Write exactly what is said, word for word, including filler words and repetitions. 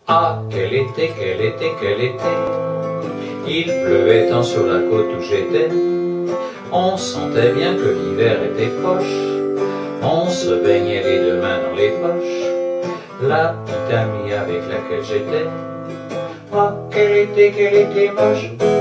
Ah, quel été, quel été, quel été. Il pleuvait tant sur la côte où j'étais. On sentait bien que l'hiver était proche. On se baignait les deux mains dans les poches. La petite amie avec laquelle j'étais. Ah, quel été, quel été moche.